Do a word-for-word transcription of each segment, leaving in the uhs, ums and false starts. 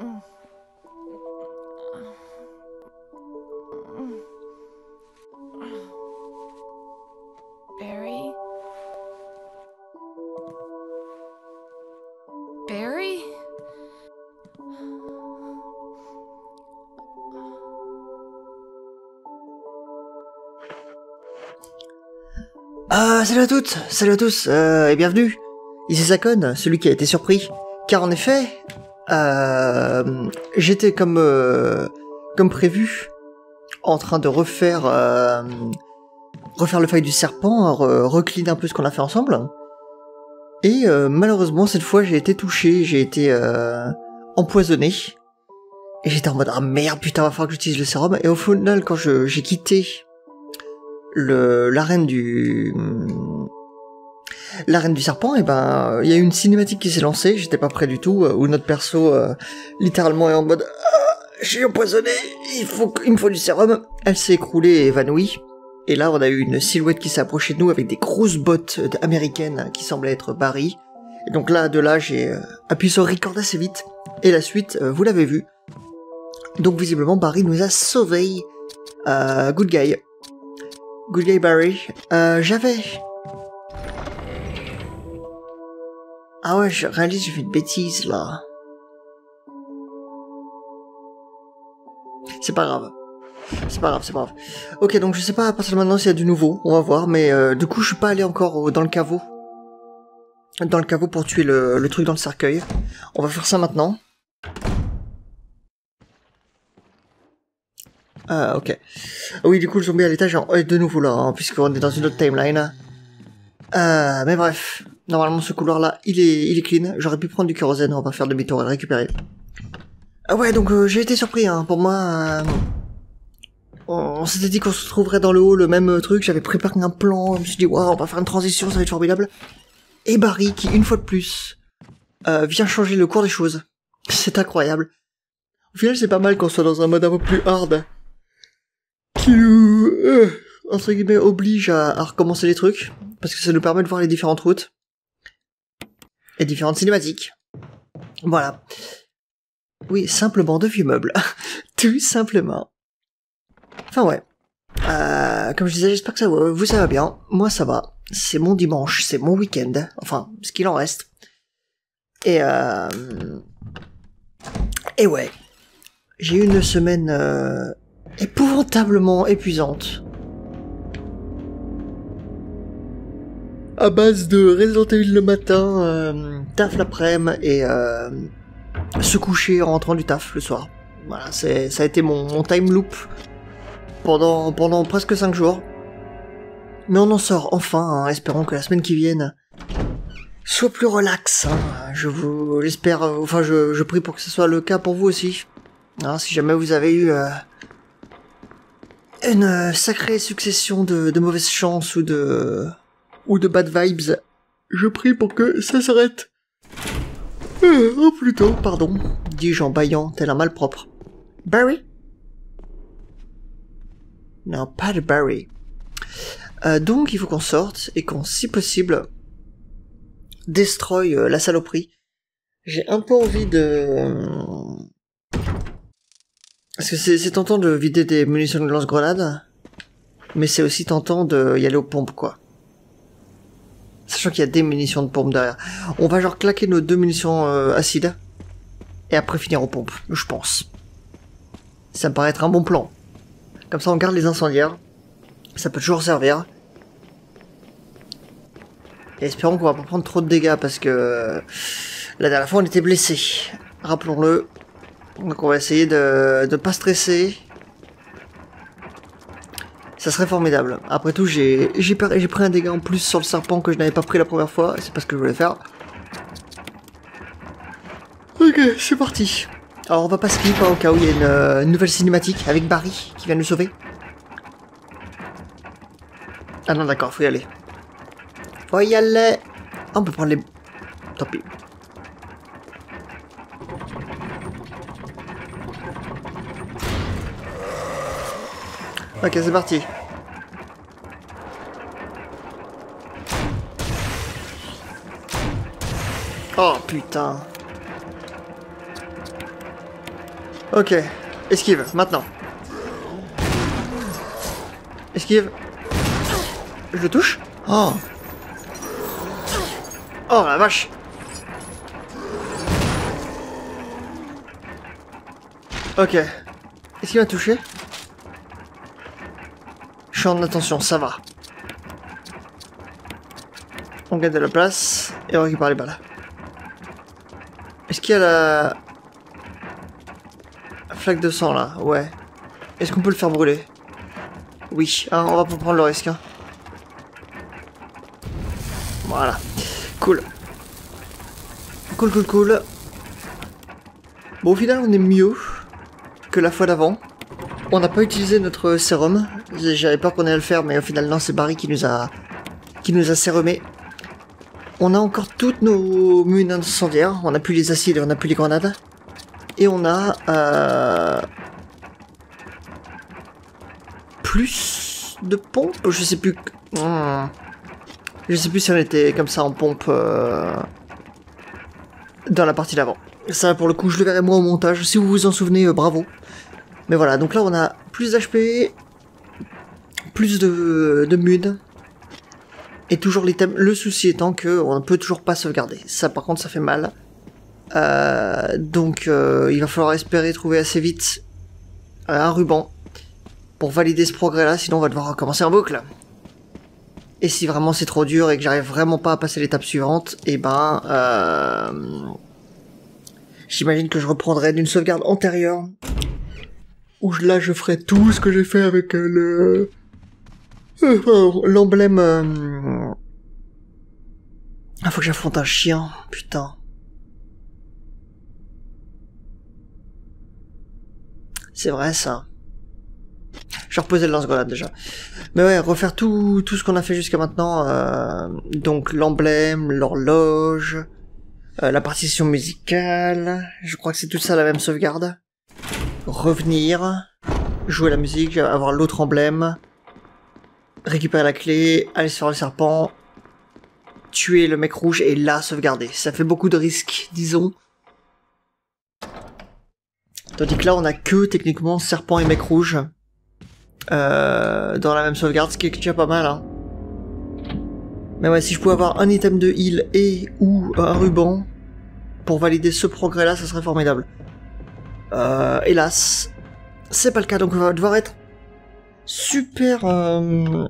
Barry? Barry? Ah, salut à toutes, salut à tous, euh, et bienvenue. Ici Sakon, celui qui a été surpris. Car en effet, euh, j'étais comme, euh, comme prévu, en train de refaire, euh, refaire le fight du serpent, re recline un peu ce qu'on a fait ensemble. Et euh, malheureusement, cette fois, j'ai été touché, j'ai été euh, empoisonné. Et j'étais en mode, ah merde, putain, va falloir que j'utilise le sérum. Et au final, quand je j'ai quitté le l'arène du l'arène du serpent, et ben il y a eu une cinématique qui s'est lancée, j'étais pas prêt du tout, où notre perso euh, littéralement est en mode ah, je suis empoisonné, il faut il me faut du sérum. Elle s'est écroulée et évanouie. Et là on a eu une silhouette qui s'est approchée de nous avec des grosses bottes américaines qui semblaient être Barry. Et donc là de là j'ai euh, appuyé sur record assez vite. Et la suite, euh, vous l'avez vu. Donc visiblement Barry nous a sauvés. Euh, good guy. Good guy Barry. Euh, j'avais... Ah ouais, je réalise j'ai fait une bêtise là. C'est pas grave. C'est pas grave, c'est pas grave. Ok, donc je sais pas à partir de maintenant s'il y a du nouveau, on va voir, mais euh, du coup je suis pas allé encore au, dans le caveau. Dans le caveau pour tuer le, le truc dans le cercueil. On va faire ça maintenant. Ah ok. Oui, du coup le zombie à l'étage est de nouveau là, hein, puisqu'on est dans une autre timeline. Euh, mais bref, normalement ce couloir là, il est, il est clean. J'aurais pu prendre du kérosène, on va faire demi-tour et le récupérer. Ah ouais, donc euh, j'ai été surpris, hein. Pour moi, euh, on, on s'était dit qu'on se trouverait dans le haut, le même truc. J'avais préparé un plan, je me suis dit, waouh, on va faire une transition, ça va être formidable. Et Barry, qui une fois de plus, euh, vient changer le cours des choses. C'est incroyable. Au final, c'est pas mal qu'on soit dans un mode un peu plus hard. Qui nous, euh, entre guillemets, oblige à, à recommencer les trucs. Parce que ça nous permet de voir les différentes routes. Et différentes cinématiques. Voilà. Oui, simplement de vieux meubles. Tout simplement. Enfin ouais. Euh, comme je disais, j'espère que ça va, vous ça va bien. Moi ça va. C'est mon dimanche, c'est mon week-end. Enfin, ce qu'il en reste. Et euh... Et ouais. J'ai eu une semaine euh, épouvantablement épuisante. À base de Resident Evil le matin, euh, taf l'après-midi et euh, se coucher en rentrant du taf le soir. Voilà, c'est, ça a été mon, mon time loop pendant, pendant presque cinq jours. Mais on en sort enfin, hein, espérons que la semaine qui vienne soit plus relax. Hein. Je vous l'espère, euh, enfin je, je prie pour que ce soit le cas pour vous aussi. Hein, si jamais vous avez eu euh, une euh, sacrée succession de, de mauvaises chances ou de... ou de bad vibes, je prie pour que ça s'arrête. Euh, oh plutôt, pardon, dis-je en bâillant tel un malpropre. Barry? Non, pas de Barry. Euh, donc il faut qu'on sorte et qu'on, si possible, destroy euh, la saloperie. J'ai un peu envie de... Parce que c'est, c'est tentant de vider des munitions de lance-grenades, mais c'est aussi tentant de y aller aux pompes, quoi. Sachant qu'il y a des munitions de pompe derrière. On va genre claquer nos deux munitions euh, acides. Et après finir aux pompes, je pense. Ça me paraît être un bon plan. Comme ça on garde les incendiaires. Ça peut toujours servir. Et espérons qu'on va pas prendre trop de dégâts parce que... Euh, la dernière fois on était blessés. Rappelons-le. Donc on va essayer de ne pas stresser. Ça serait formidable. Après tout, j'ai j'ai j'ai pris un dégât en plus sur le serpent que je n'avais pas pris la première fois. C'est pas ce que je voulais faire. Ok, c'est parti. Alors on va pas skip hein, au cas où il y a une, euh, une nouvelle cinématique avec Barry qui vient nous sauver. Ah non d'accord, faut y aller. Faut y aller. Ah, on peut prendre les... Tant pis. Ok, c'est parti. Oh putain. Ok. Esquive, maintenant. Esquive. Je le touche? Oh. Oh la vache. Ok. Est-ce qu'il m'a touché? Je suis en attention, ça va. On gagne de la place et on récupère les balles. Est-ce qu'il y a la... la flaque de sang là? Ouais. Est-ce qu'on peut le faire brûler? Oui, hein, on va pas prendre le risque. Hein. Voilà. Cool. Cool, cool, cool. Bon, au final, on est mieux que la fois d'avant. On n'a pas utilisé notre sérum. J'avais peur qu'on allait le faire, mais au final, non, c'est Barry qui nous a... qui nous a sérumé. On a encore toutes nos munes incendiaires. On n'a plus les acides et on n'a plus les grenades. Et on a... Euh... plus de pompes. Je sais plus... Hmm. Je sais plus si on était comme ça en pompe... Euh... dans la partie d'avant. Ça, pour le coup, je le verrai moi au montage. Si vous vous en souvenez, euh, bravo. Mais voilà, donc là, on a plus d'H P, plus de, de munes. Et toujours l'item. Le souci étant qu'on ne peut toujours pas sauvegarder. Ça, par contre, ça fait mal. Euh, donc, euh, il va falloir espérer trouver assez vite euh, un ruban pour valider ce progrès-là. Sinon, on va devoir recommencer en boucle. Et si vraiment c'est trop dur et que j'arrive vraiment pas à passer l'étape suivante, et eh ben... Euh, j'imagine que je reprendrai d'une sauvegarde antérieure. Où là, je ferai tout ce que j'ai fait avec euh, le... Euh, l'emblème... Euh... Ah, faut que j'affronte un chien, putain. C'est vrai, ça. Je vais reposer le lance-grenade, déjà. Mais ouais, refaire tout, tout ce qu'on a fait jusqu'à maintenant. Euh, donc, l'emblème, l'horloge, euh, la partition musicale. Je crois que c'est tout ça la même sauvegarde. Revenir, jouer la musique, avoir l'autre emblème, récupérer la clé, aller sur le serpent, tuer le mec rouge et là sauvegarder. Ça fait beaucoup de risques, disons. Tandis que là, on a que techniquement serpent et mec rouge euh, dans la même sauvegarde, ce qui est déjà pas mal. Hein. Mais ouais, si je pouvais avoir un item de heal et ou un ruban pour valider ce progrès-là, ça serait formidable. Euh, hélas, c'est pas le cas, donc on va devoir être super euh,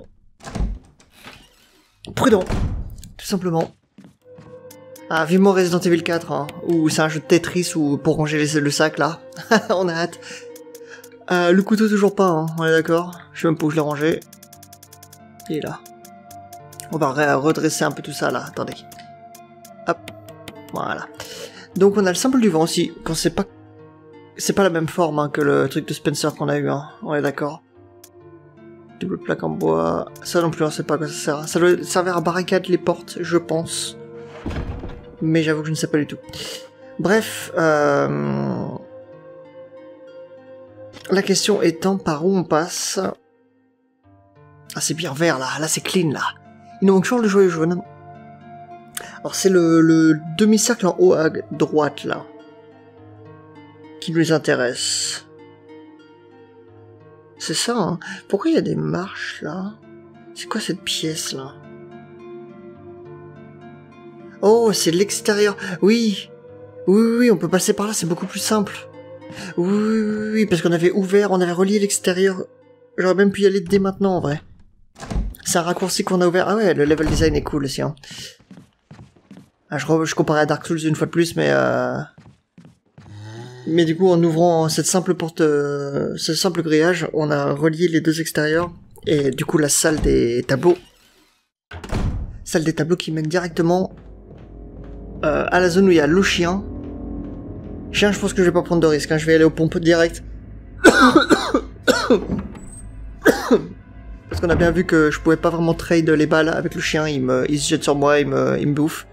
prudent, tout simplement. Ah, vivement Resident Evil quatre, hein, ou c'est un jeu de Tetris ou pour ranger les, le sac là. On a hâte. Euh, le couteau toujours pas, hein, on est d'accord. Je sais même pas où je l'ai rangé. Il est là. On va redresser un peu tout ça là, attendez. Hop, voilà. Donc on a le symbole du vent aussi, quand c'est pas... C'est pas la même forme hein, que le truc de Spencer qu'on a eu, hein. On est d'accord. Double plaque en bois. Ça non plus, on sait pas à quoi ça sert. Ça doit servir à barricade les portes, je pense. Mais j'avoue que je ne sais pas du tout. Bref, euh... la question étant par où on passe. Ah, c'est bien vert là, là c'est clean là. Il nous manque toujours le joyau jaune. Alors c'est le, le demi-cercle en haut à droite là qui nous intéresse. C'est ça, hein. Pourquoi il y a des marches, là? C'est quoi cette pièce, là? Oh, c'est l'extérieur. Oui. Oui, oui, oui, on peut passer par là, c'est beaucoup plus simple. Oui, oui, oui, oui, parce qu'on avait ouvert, on avait relié l'extérieur. J'aurais même pu y aller dès maintenant, en vrai. C'est un raccourci qu'on a ouvert. Ah ouais, le level design est cool aussi, hein. Ah, je, je comparais à Dark Souls une fois de plus, mais... Euh... Mais du coup, en ouvrant cette simple porte, euh, ce simple grillage, on a relié les deux extérieurs, et du coup la salle des tableaux, salle des tableaux qui mène directement euh, à la zone où il y a le chien. Chien, je pense que je vais pas prendre de risque, hein, je vais aller aux pompes direct. Parce qu'on a bien vu que je pouvais pas vraiment trade les balles avec le chien, il, me, il se jette sur moi, il me, il me bouffe.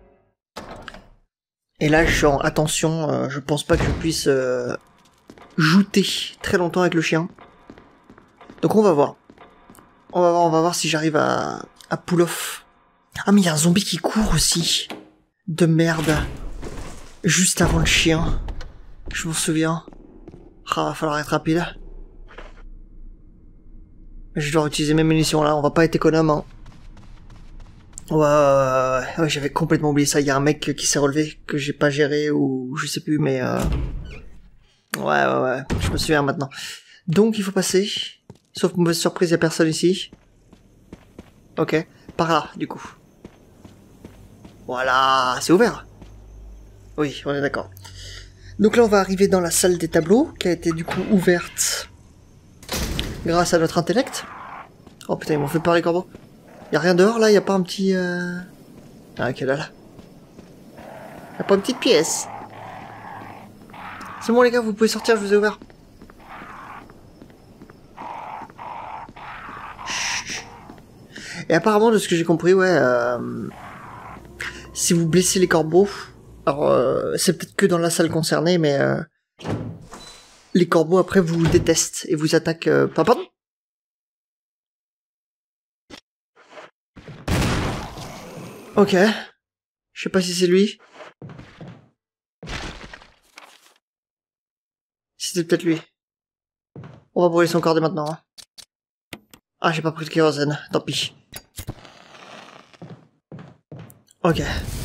Et là, je suis en attention, euh, je pense pas que je puisse euh, jouter très longtemps avec le chien. Donc on va voir. On va voir, on va voir si j'arrive à, à pull off. Ah mais il y a un zombie qui court aussi. De merde. Juste avant le chien. Je m'en souviens. Ah, va falloir être rapide. Je dois utiliser mes munitions là, on va pas être économe. Hein. Ouais, ouais, ouais, ouais, j'avais complètement oublié ça. Il y a un mec qui s'est relevé que j'ai pas géré ou je sais plus, mais euh... ouais, ouais, ouais, je me souviens maintenant. Donc il faut passer. Sauf mauvaise surprise, il y a personne ici. Ok, par là, du coup. Voilà, c'est ouvert. Oui, on est d'accord. Donc là, on va arriver dans la salle des tableaux, qui a été du coup ouverte grâce à notre intellect. Oh putain, ils m'ont fait peur les corbeaux. Y'a rien dehors là, y'a pas un petit... Euh... Ah ok, là là. Y'a pas une petite pièce. C'est bon les gars, vous pouvez sortir, je vous ai ouvert. Chut. Et apparemment, de ce que j'ai compris, ouais... Euh... Si vous blessez les corbeaux... Alors, euh, c'est peut-être que dans la salle concernée, mais... Euh... Les corbeaux, après, vous détestent et vous attaquent... Euh... Pardon ? Ok. Je sais pas si c'est lui. C'était peut-être lui. On va brûler son corps dès maintenant. Hein. Ah, j'ai pas pris de kérosène. Tant pis. Ok.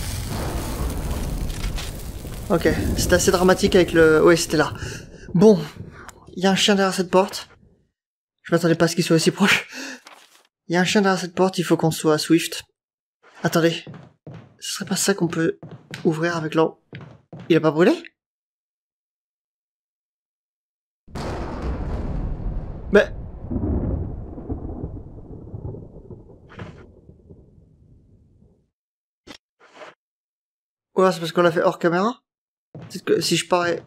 Ok. C'était assez dramatique avec le... Ouais, c'était là. Bon. Il y a un chien derrière cette porte. Je m'attendais pas à ce qu'il soit aussi proche. Il y a un chien derrière cette porte, il faut qu'on soit swift. Attendez. Ce serait pas ça qu'on peut ouvrir avec l'eau. Il a pas brûlé? Mais... Ouais, c'est parce qu'on l'a fait hors caméra? Peut-être que si je parais...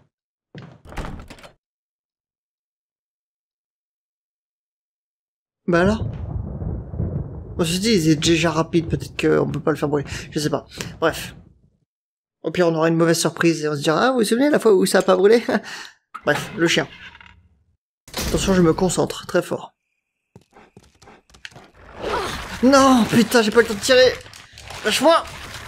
Bah alors? On se dit, il est déjà rapide, peut-être qu'on peut pas le faire brûler. Je sais pas. Bref. Au pire, on aura une mauvaise surprise et on se dira, ah, vous vous souvenez la fois où ça a pas brûlé? Bref, le chien. Attention, je me concentre, très fort. Non, putain, j'ai pas le temps de tirer. Lâche-moi.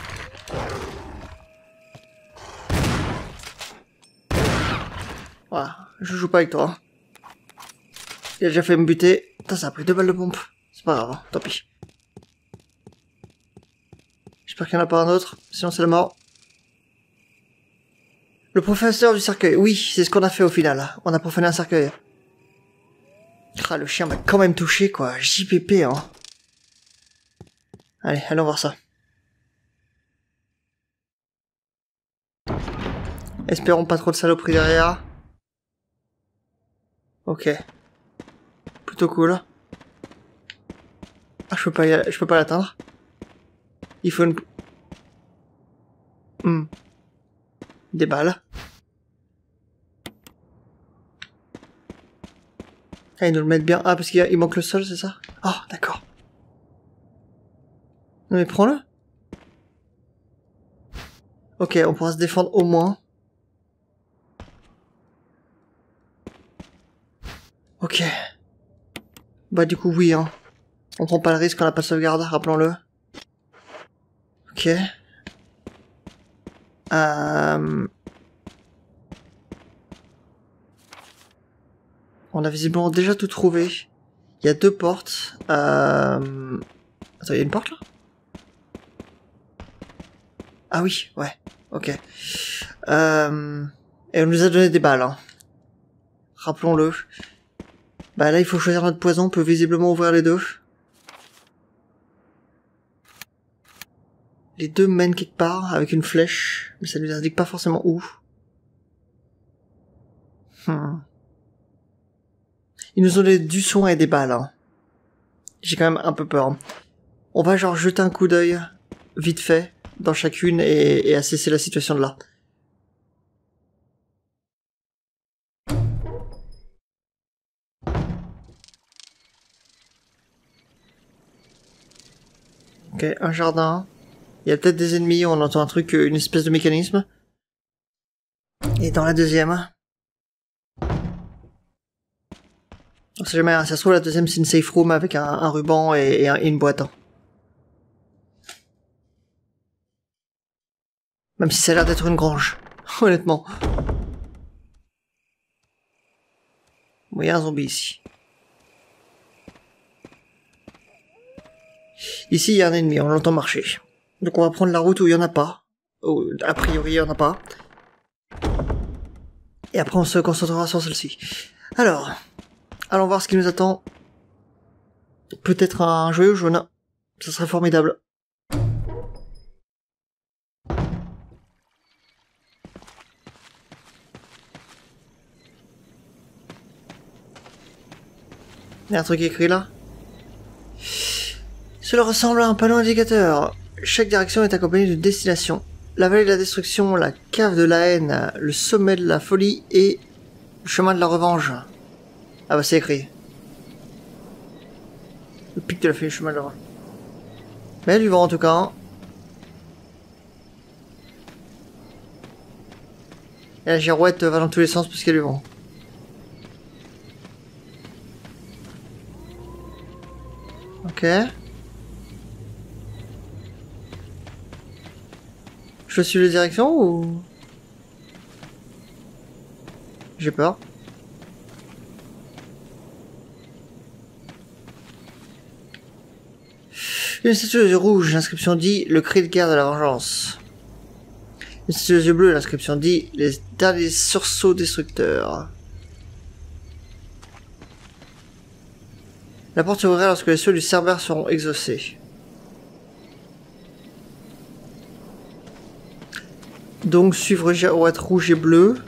Voilà, je joue pas avec toi. Il a déjà fait me buter. Putain, ça a pris deux balles de pompe. C'est pas grave, hein, tant pis. J'espère qu'il n'y en a pas un autre, sinon c'est la mort. Le professeur du cercueil. Oui, c'est ce qu'on a fait au final. On a profané un cercueil. Ah, le chien m'a quand même touché, quoi. J P P, hein. Allez, allons voir ça. Espérons pas trop de saloperies derrière. Ok. Plutôt cool. Ah, je peux pas y aller, je peux pas l'atteindre. Il faut une... Hmm. Des balles. Ah, ils nous le mettent bien. Ah, parce qu'il il manque le sol, c'est ça? Ah, oh, d'accord. Non mais prends-le. Ok, on pourra se défendre au moins. Ok. Bah du coup, oui, hein. On prend pas le risque, on n'a pas de sauvegarde, rappelons-le. Ok. Euh... On a visiblement déjà tout trouvé. Il y a deux portes. Euh... Attends, il y a une porte là? Ah oui, ouais. Ok. Euh... Et on nous a donné des balles, hein. Rappelons-le. Bah là, il faut choisir notre poison. On peut visiblement ouvrir les deux. Les deux mènent quelque part avec une flèche, mais ça ne nous indique pas forcément où. Hmm. Ils nous ont donné du soin et des balles. Hein. J'ai quand même un peu peur. On va genre jeter un coup d'œil, vite fait, dans chacune et, et assesser la situation de là. Ok, un jardin. Il y a peut-être des ennemis, on entend un truc, une espèce de mécanisme. Et dans la deuxième... On sait jamais, ça se trouve la deuxième c'est une safe room avec un, un ruban et, et, un, et une boîte. Hein. Même si ça a l'air d'être une grange, honnêtement. Bon, il y a un zombie ici. Ici, il y a un ennemi, on l'entend marcher. Donc on va prendre la route où il n'y en a pas. Oh, a priori, il n'y en a pas. Et après, on se concentrera sur celle-ci. Alors, allons voir ce qui nous attend. Peut-être un joyau jaune. Ça serait formidable. Il y a un truc écrit là. Cela ressemble à un panneau indicateur. Chaque direction est accompagnée d'une destination. La vallée de la destruction, la cave de la haine, le sommet de la folie et le chemin de la revanche. Ah bah c'est écrit. Le pic de la folie, le chemin de la revanche. Mais il y a du vent en tout cas. Hein. Et la girouette va dans tous les sens parce qu'il y a du vent. Ok. Je suis les directions ou... J'ai peur. Une statue aux yeux rouges, l'inscription dit le cri de guerre de la vengeance. Une statue aux yeux bleus, l'inscription dit les derniers sursauts destructeurs. La porte s'ouvrira lorsque les cieux du Cerbère seront exaucés. Donc suivre girouette rouge et bleu.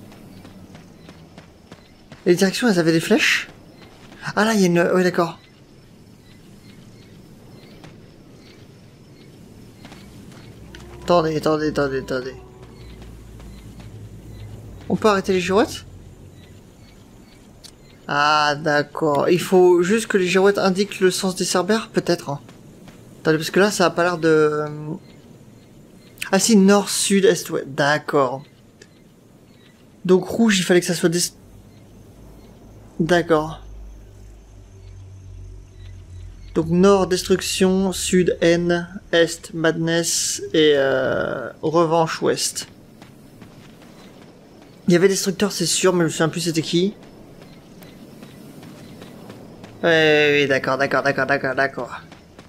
Les directions, elles avaient des flèches? Ah là, il y a une... Oui, d'accord. Attendez, attendez, attendez, attendez. On peut arrêter les girouettes? Ah, d'accord. Il faut juste que les girouettes indiquent le sens des cerbères, peut-être. Hein. Attendez, parce que là, ça a pas l'air de... Ah si, nord, sud, est, ouest. D'accord. Donc rouge, il fallait que ça soit des... D'accord. Donc nord, destruction, sud, haine, est, madness, et euh, revanche, ouest. Il y avait destructeur, c'est sûr, mais je me souviens plus c'était qui. Oui, oui, d'accord, d'accord, d'accord, d'accord, d'accord.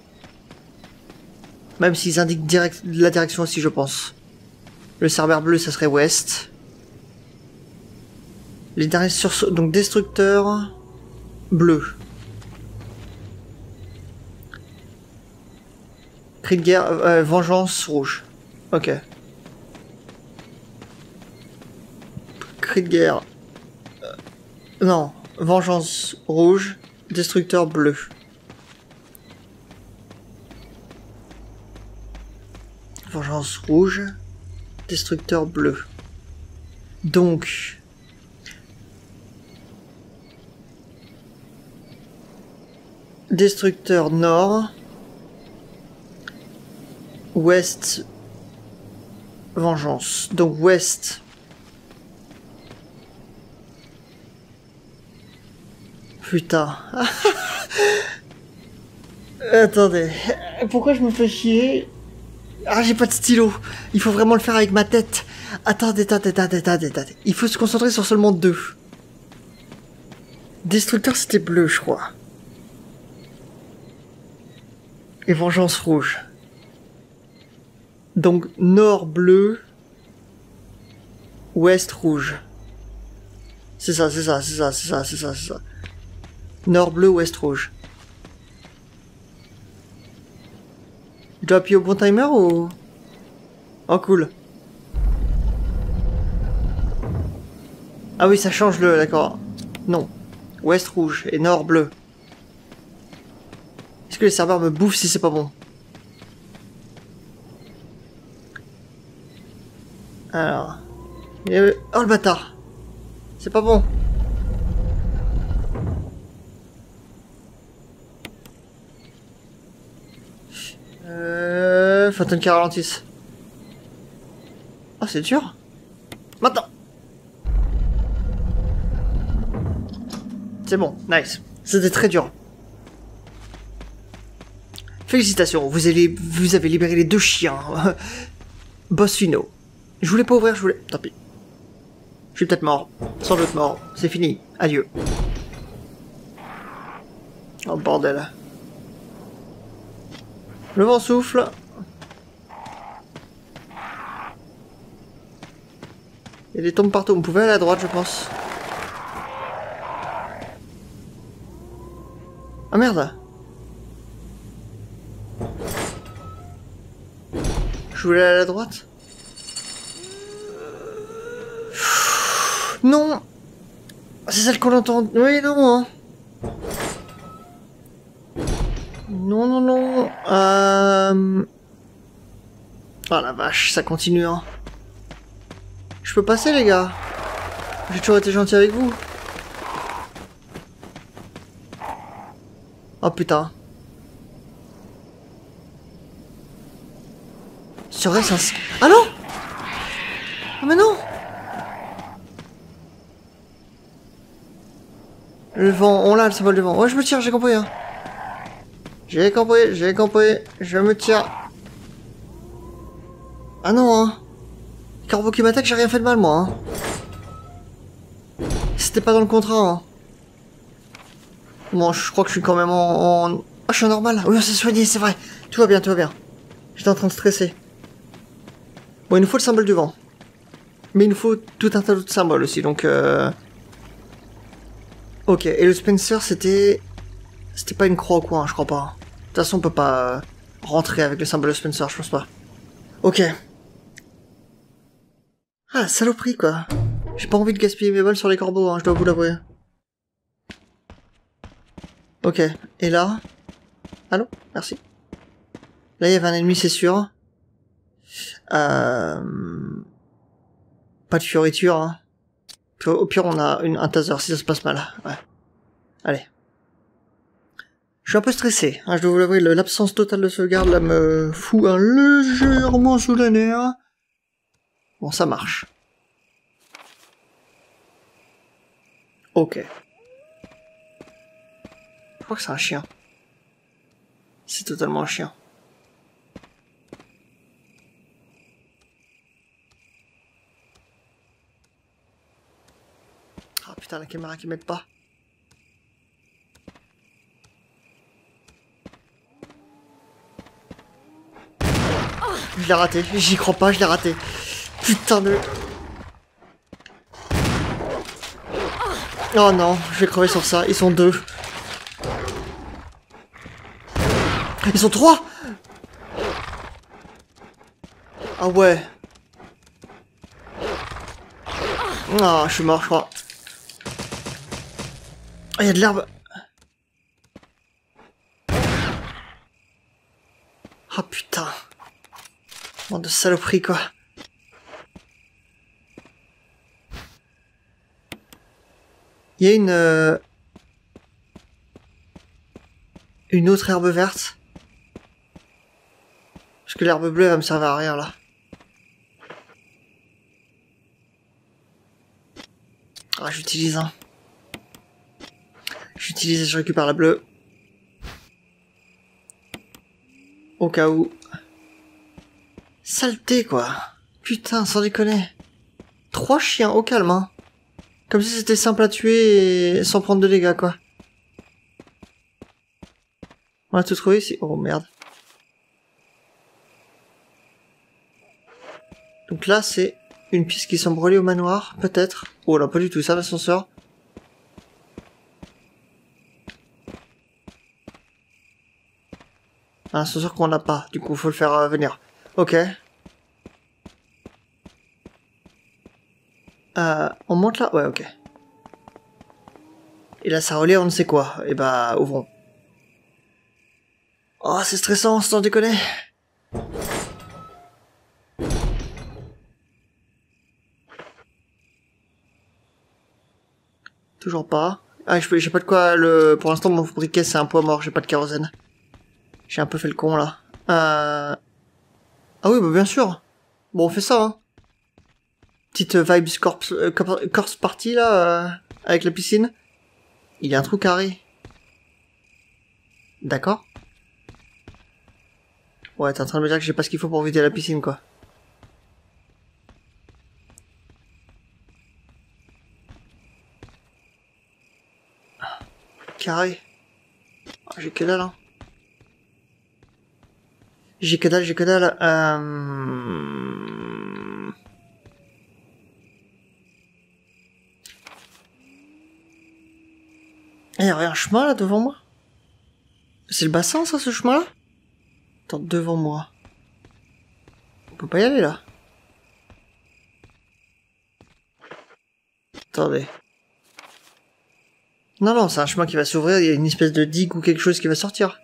Même s'ils indiquent direct la direction aussi, je pense. Le cerbère bleu, ça serait ouest. Les derniers sursauts... Donc destructeur... bleu. Cri de guerre... Euh, vengeance rouge. Ok. Cri de guerre... Euh, non. Vengeance rouge. Destructeur bleu. Vengeance rouge. Destructeur bleu. Donc... Destructeur nord. Ouest. Vengeance. Donc ouest. Putain. Attendez. Pourquoi je me fais chier? Ah, j'ai pas de stylo. Il faut vraiment le faire avec ma tête. Attendez, attendez, attendez, attendez, attendez. Il faut se concentrer sur seulement deux. Destructeur, c'était bleu, je crois. Et vengeance rouge. Donc, nord bleu. Ouest rouge. C'est ça, c'est ça, c'est ça, c'est ça, c'est ça, c'est ça. Nord bleu, ouest rouge. Je dois appuyer au bon timer ou... Oh cool. Ah oui, ça change le... D'accord. Non. Ouest rouge et nord bleu. Est-ce que les serveurs me bouffent si c'est pas bon? Alors... Oh le bâtard. C'est pas bon. Euh... Phantom qui ralentisse. Oh, c'est dur. Maintenant. C'est bon, nice. C'était très dur. Félicitations, vous avez, vous avez libéré les deux chiens. Boss finaux. Je voulais pas ouvrir, je voulais... Tant pis. Je suis peut-être mort. Sans doute mort. C'est fini. Adieu. Oh bordel. Le vent souffle. Il y a des tombes partout. On pouvait aller à droite, je pense. Ah merde. Je voulais aller à la droite. Non. C'est celle qu'on entend. Oui, non. Hein. Non, non, non. Euh... Oh la vache, ça continue. Hein. Je peux passer, les gars. J'ai toujours été gentil avec vous. Oh putain. Serait-ce un... Ah non. Ah mais non. Le vent, on l'a le symbole du vent. Ouais, je me tire, j'ai compris. Hein. J'ai compris, j'ai compris. Je me tire. Ah non, hein. Corbeau qui m'attaque, j'ai rien fait de mal, moi. Hein. C'était pas dans le contrat. Hein. Bon, je crois que je suis quand même en... en... Ah, je suis normal. Oui, on s'est soigné, c'est vrai. Tout va bien, tout va bien. J'étais en train de stresser. Bon, il nous faut le symbole du vent. Mais il nous faut tout un tas d'autres symboles aussi, donc... Euh... Ok, et le Spencer, c'était... C'était pas une croix ou quoi, hein, je crois pas. De toute façon, on peut pas euh, rentrer avec le symbole de Spencer, je pense pas. Ok. Ah, saloperie, quoi. J'ai pas envie de gaspiller mes balles sur les corbeaux, hein, je dois vous l'avouer. Ok, et là... Allô? Merci. Là, il y avait un ennemi, c'est sûr. Euh... Pas de fioriture, hein. Au pire, on a une, un taser si ça se passe mal. Ouais. Allez. Je suis un peu stressé, hein, je dois vous l'avouer, l'absence totale de sauvegarde là me fout un légèrement sous les nerfs. Bon, ça marche. Ok. Je crois que c'est un chien. C'est totalement un chien. Ah putain, la caméra qui m'aide pas. Je l'ai raté, j'y crois pas, je l'ai raté. Putain de... Oh non, je vais crever sur ça, ils sont deux. Ils sont trois. Ah ouais. Ah, je suis mort, je crois. Ah, il y a de l'herbe. Ah putain. Bande de saloperie, quoi. Il y a une... Euh... Une autre herbe verte. Parce que l'herbe bleue, elle va me servir à rien, là. Ah, j'utilise un. J'utilise et je récupère la bleue. Au cas où. Saleté, quoi. Putain, sans déconner. Trois chiens, au calme, hein. Comme si c'était simple à tuer et sans prendre de dégâts, quoi. On a tout trouvé ici. Oh, merde. Donc là, c'est une piste qui semble reliée au manoir, peut-être. Oh là, pas du tout, ça, l'ascenseur. Un ascenseur qu'on n'a pas, du coup, faut le faire euh, venir. Ok. Euh, on monte là? Ouais, ok. Et là, ça relie à on ne sait quoi. Et bah, ouvrons. Oh, c'est stressant, sans déconner. Toujours pas. Ah, j'ai pas de quoi le... Pour l'instant, mon briquet, c'est un poids mort, j'ai pas de kérosène. J'ai un peu fait le con, là. Euh... Ah oui, bah bien sûr. Bon, on fait ça, hein. Petite vibes corpse, euh, corpse party, là, euh, avec la piscine. Il y a un trou carré. D'accord. Ouais, t'es en train de me dire que j'ai pas ce qu'il faut pour vider la piscine, quoi. Carré. J'ai que dalle, hein. J'ai que dalle, j'ai que dalle. Euh... Il y a un chemin là devant moi? C'est le bassin ça, ce chemin là? Attends, devant moi. On peut pas y aller là. Attendez. Non, non, c'est un chemin qui va s'ouvrir, il y a une espèce de digue ou quelque chose qui va sortir.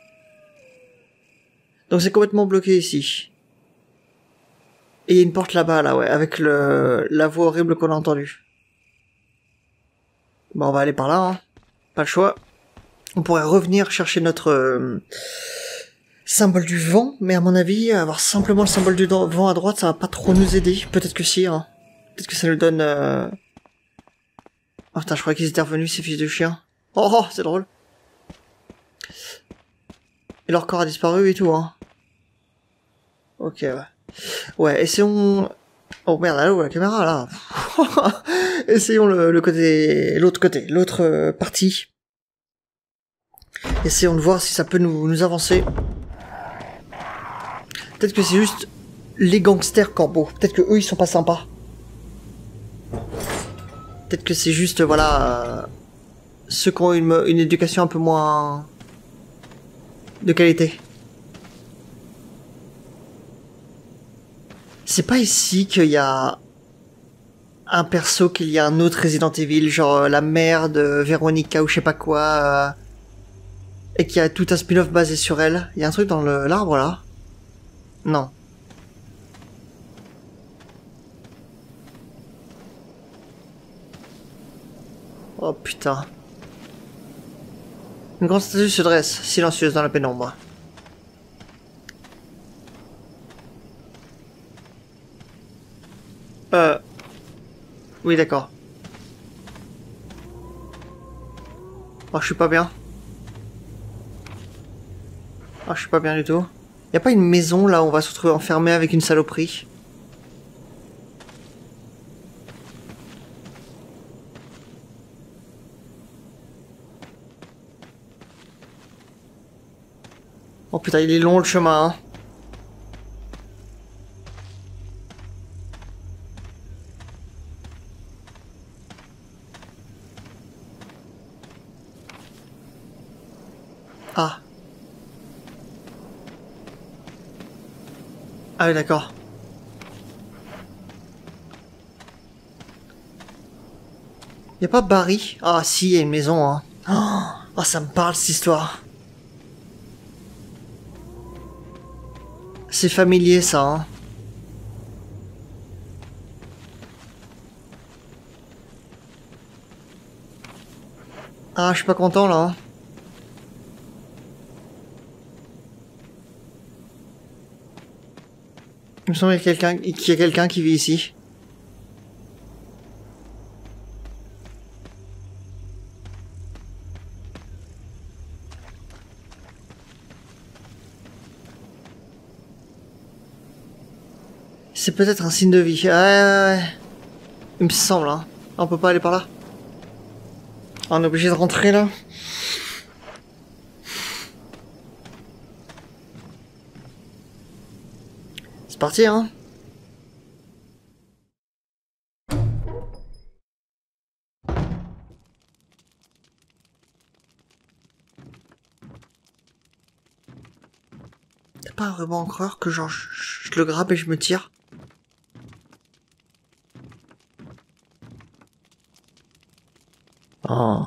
Donc c'est complètement bloqué ici. Et il y a une porte là-bas, là, ouais, avec le la voix horrible qu'on a entendue. Bon, on va aller par là, hein. Pas le choix. On pourrait revenir chercher notre euh, symbole du vent, mais à mon avis, avoir simplement le symbole du vent à droite, ça va pas trop nous aider. Peut-être que si, hein. Peut-être que ça nous donne... Euh... Oh putain, je croyais qu'ils étaient revenus, ces fils de chiens. Oh, oh c'est drôle. Et leur corps a disparu et tout, hein. Ok, ouais. Ouais, essayons... Oh merde, là, la caméra, là. Essayons le, le côté... L'autre côté, l'autre euh, partie. Essayons de voir si ça peut nous, nous avancer. Peut-être que c'est juste les gangsters corbeaux. Peut-être que eux, ils sont pas sympas. Peut-être que c'est juste, voilà... Euh, ceux qui ont une, une éducation un peu moins... de qualité. C'est pas ici qu'il y a un perso, qu'il y a un autre Resident Evil, genre euh, la mère de Veronica ou je sais pas quoi, euh, et qu'il y a tout un spin-off basé sur elle. Il y a un truc dans l'arbre là? Non. Oh putain. Une grande statue se dresse, silencieuse dans la pénombre. Euh... Oui, d'accord. Oh, je suis pas bien. Oh, je suis pas bien du tout. Y a pas une maison là où on va se retrouver enfermé avec une saloperie? Oh putain, il est long le chemin, hein. Ah. Ah oui, d'accord. Y a pas Barry? Ah si, y a une maison, hein. Oh, oh, ça me parle cette histoire. C'est familier ça, hein. Ah, je suis pas content là, hein. Il me semble qu'il y a quelqu'un qu'il y a quelqu'un qui vit ici. C'est peut-être un signe de vie. Ouais, ouais, ouais. Il me semble, hein. On peut pas aller par là. On est obligé de rentrer là. C'est parti, hein. T'as pas vraiment encore que genre je, je le grappe et je me tire? Oh.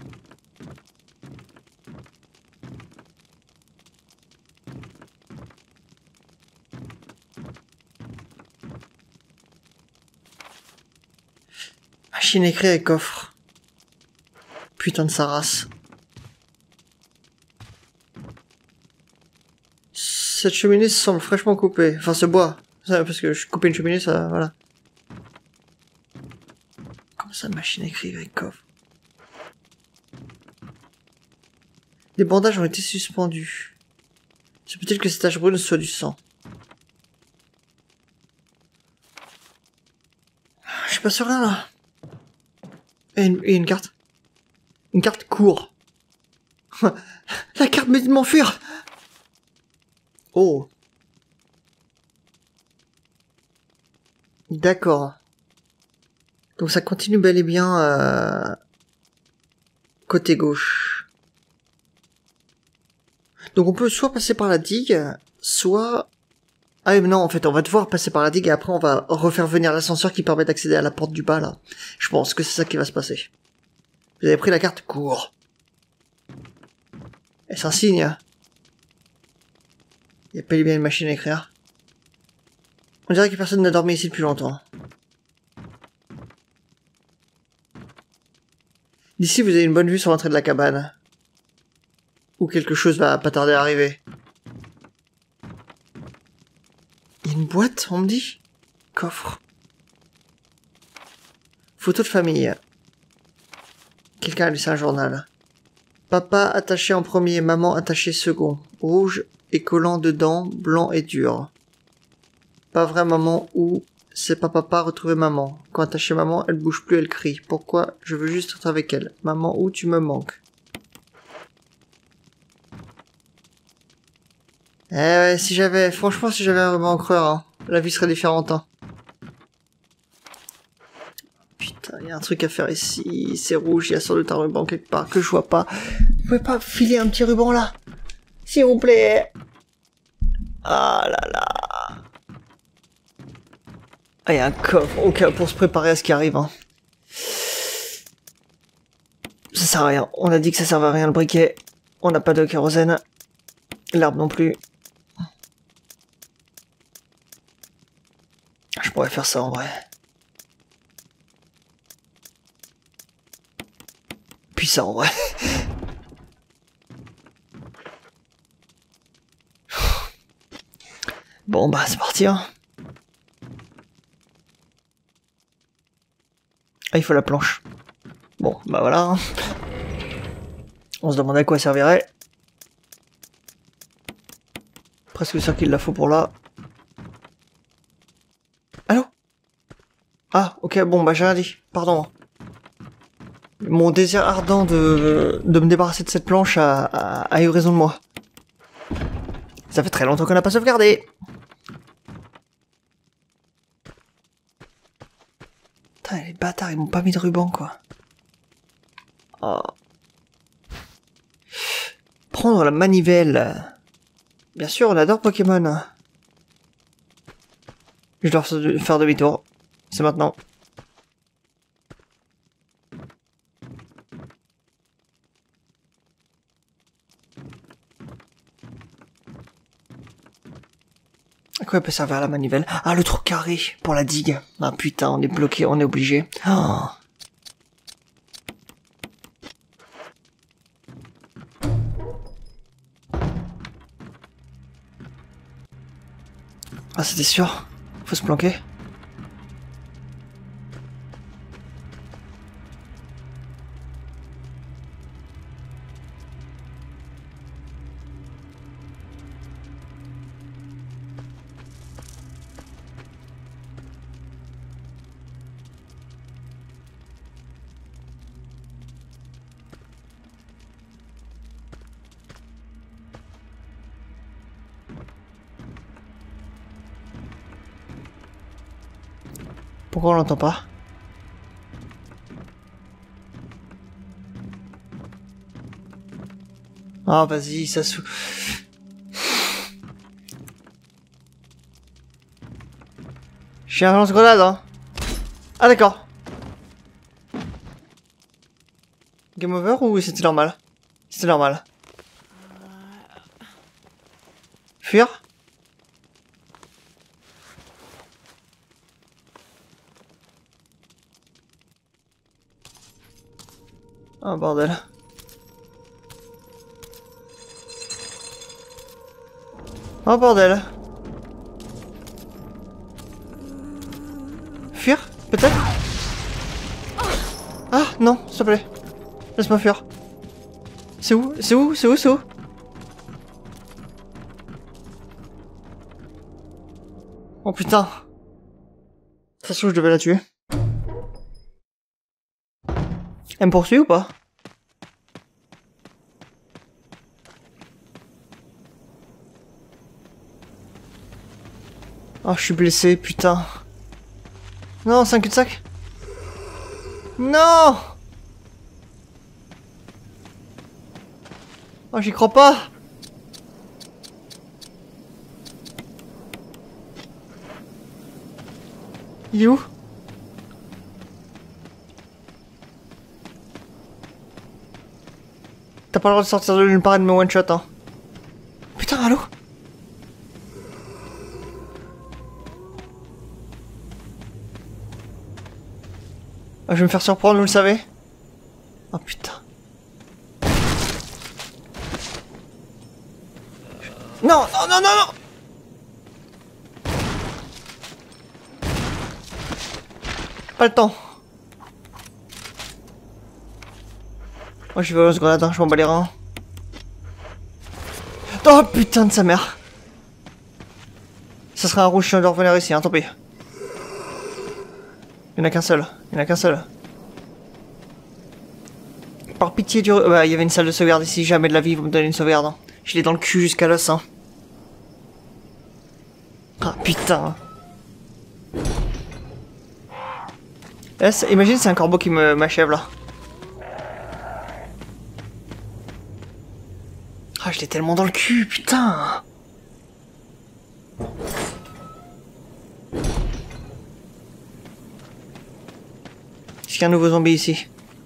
Machine écrite et coffre. Putain de sa race. Cette cheminée semble fraîchement coupée. Enfin, ce bois. Ça, parce que je coupe une cheminée, ça, voilà. Comment ça, machine écrite avec coffre? Des bandages ont été suspendus. C'est peut-être que cette tache brune soit du sang. Je suis pas sur rien là. Et une, et une carte. Une carte court. La carte me dit de m'enfuir. Oh. D'accord. Donc ça continue bel et bien euh... côté gauche. Donc on peut soit passer par la digue, soit... Ah mais non, en fait, on va devoir passer par la digue et après on va refaire venir l'ascenseur qui permet d'accéder à la porte du bas, là. Je pense que c'est ça qui va se passer. Vous avez pris la carte? Cours. Est-ce un signe? Il y a pas bien une machine à écrire. On dirait que personne n'a dormi ici depuis longtemps. D'ici, vous avez une bonne vue sur l'entrée de la cabane. Où quelque chose va pas tarder à arriver. Il y a une boîte, on me dit? Coffre. Photo de famille. Quelqu'un a laissé un journal. Papa attaché en premier, maman attachée second. Rouge et collant dedans, blanc et dur. Pas vrai maman ou c'est pas papa retrouver maman. Quand attaché maman, elle bouge plus, elle crie. Pourquoi? Je veux juste être avec elle. Maman où tu me manques. Eh ouais, si j'avais, franchement, si j'avais un ruban encreur, hein, la vie serait différente, hein. Putain, il y a un truc à faire ici, c'est rouge, il y a sans doute un ruban quelque part que je vois pas. Vous pouvez pas filer un petit ruban là? S'il vous plaît. Ah là là. Ah, il y a un coffre, ok, pour se préparer à ce qui arrive, hein. Ça sert à rien, on a dit que ça servait à rien le briquet. On n'a pas de kérosène. L'herbe non plus. Je pourrais faire ça en vrai. Puis ça en vrai. Bon bah c'est parti hein. Ah il faut la planche. Bon bah voilà. Hein. On se demandait à quoi servirait. Presque sûr qu'il la faut pour là. Allô? Ah ok bon bah j'ai rien dit. Pardon. Mon désir ardent de, de me débarrasser de cette planche a, a, a eu raison de moi. Ça fait très longtemps qu'on n'a pas sauvegardé. Putain, les bâtards, ils m'ont pas mis de ruban, quoi. Oh. Prendre la manivelle. Bien sûr, on adore Pokémon. Je dois faire demi-tour. C'est maintenant. À quoi peut servir la manivelle? Ah, le trou carré pour la digue. Ah putain, on est bloqué, on est obligé. Oh. Ah, c'était sûr. Faut se planquer. Pourquoi on l'entend pas? Ah, vas-y, ça sou... Je suis un lance-grenade, hein. Ah, d'accord. Game over ou c'était normal? C'était normal. Fuir? Oh bordel. Oh bordel. Fuir? Peut-être? Ah non, s'il te plaît. Laisse-moi fuir. C'est où? C'est où? C'est où? C'est où? Oh putain. Ça se trouve, je devais la tuer. Elle me poursuit ou pas? Oh, je suis blessé, putain. Non, c'est un cul-de-sac. Non. Oh, j'y crois pas. Il est où? T'as pas le droit de sortir de nulle part et de me one-shot, hein. Putain, allô? Ah, je vais me faire surprendre, vous le savez? Oh putain. Non, non, non, non, non! Pas le temps. Moi, je vais au grenade, hein, je m'en bats les reins. Oh putain de sa mère! Ça serait un rouge, je dois revenir ici, hein, tant pis. Il n'y en a qu'un seul, il n'y en a qu'un seul. Par pitié du... Bah, il y avait une salle de sauvegarde ici, jamais de la vie, vous me donnez une sauvegarde. Hein. Je l'ai dans le cul jusqu'à l'os, hein. Ah putain. Là, imagine c'est un corbeau qui me m'achève là. Ah, je l'ai tellement dans le cul, putain. Est-ce qu'il y a un nouveau zombie ici?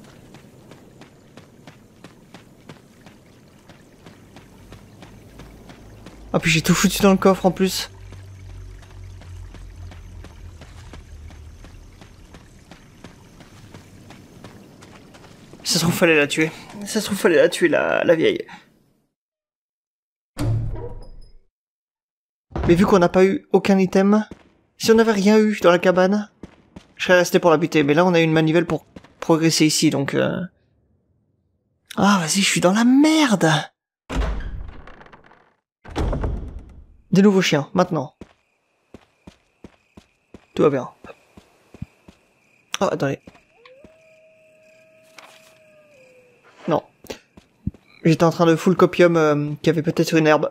Ah, puis j'ai tout foutu dans le coffre en plus. Ça se trouve, fallait la tuer. Ça se trouve, fallait la tuer, la, la vieille. Mais vu qu'on n'a pas eu aucun item, si on n'avait rien eu dans la cabane, je serais resté pour la buter. Mais là, on a eu une manivelle pour progresser ici, donc... Euh... Ah, vas-y, je suis dans la merde. Des nouveaux chiens, maintenant. Tout va bien. Oh, attendez. Non. J'étais en train de full copium euh, qui avait peut-être une herbe.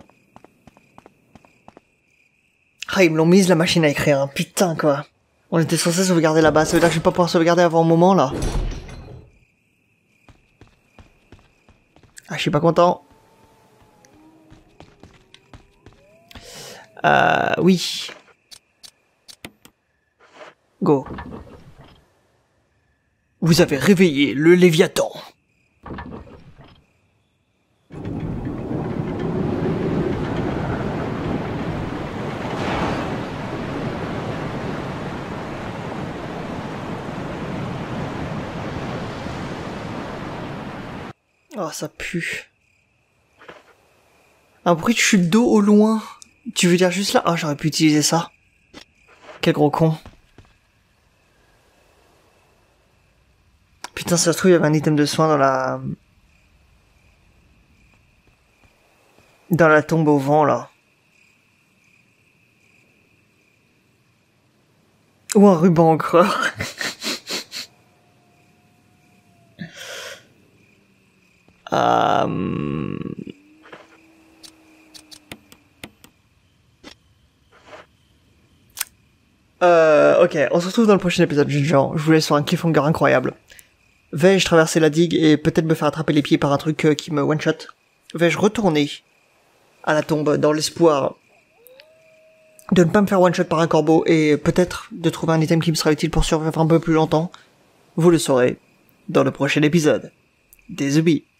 Ah, ils me l'ont mise la machine à écrire, hein. Putain quoi. On était censé sauvegarder là-bas, ça veut dire que je vais pas pouvoir sauvegarder avant un moment là. Ah, je suis pas content. Euh, oui. Go. Vous avez réveillé le Léviathan. Oh, ça pue. Un bruit de chute d'eau au loin. Tu veux dire juste là? Ah, j'aurais pu utiliser ça. Quel gros con. Putain, ça se trouve, il y avait un item de soin dans la... Dans la tombe au vent, là. Ou un ruban encreur. euh... Euh, ok, on se retrouve dans le prochain épisode du genre. Je vous laisse sur un cliffhanger incroyable. Vais-je traverser la digue et peut-être me faire attraper les pieds par un truc euh, qui me one-shot? Vais-je retourner à la tombe dans l'espoir de ne pas me faire one-shot par un corbeau et peut-être de trouver un item qui me sera utile pour survivre un peu plus longtemps? Vous le saurez dans le prochain épisode des Zombies.